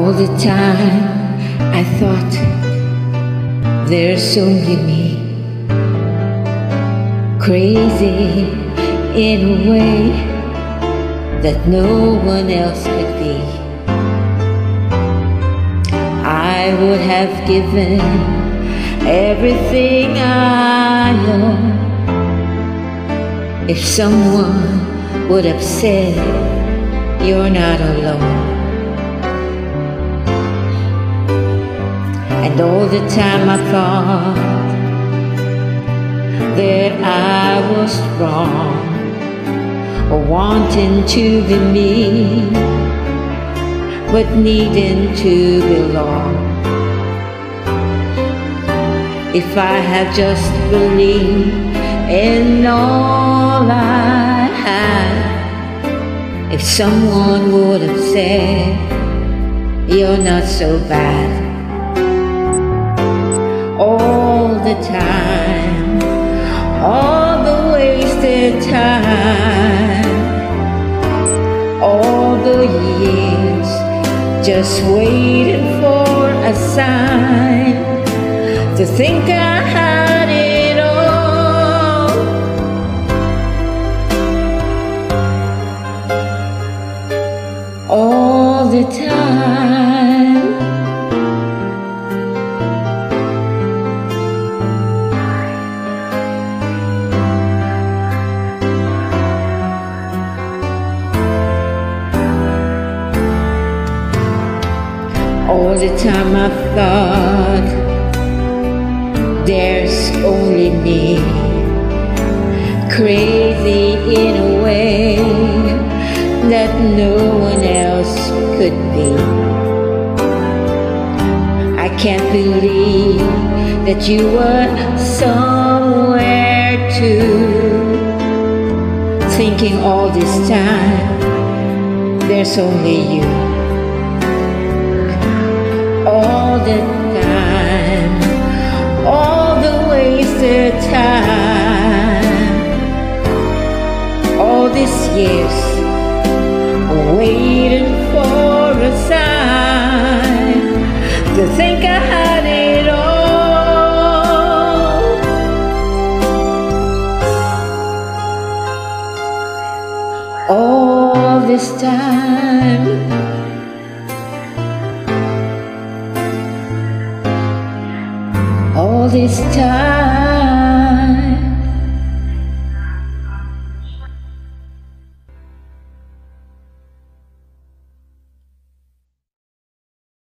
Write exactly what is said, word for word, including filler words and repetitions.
All the time I thought there's only me, crazy in a way that no one else could be. I would have given everything I own if someone would have said, "You're not alone." And all the time I thought that I was wrong, or wanting to be me, but needing to belong. If I had just believed in all I had, if someone would have said, "You're not so bad." All the time, all the wasted time, all the years just waiting for a sign to think I had it all. All the time. All the time I thought there's only me, crazy in a way that no one else could be. I can't believe that you were somewhere too, thinking all this time there's only you. All the time, all the wasted time, all these years waiting for a sign to think I had it all. All this time. All this time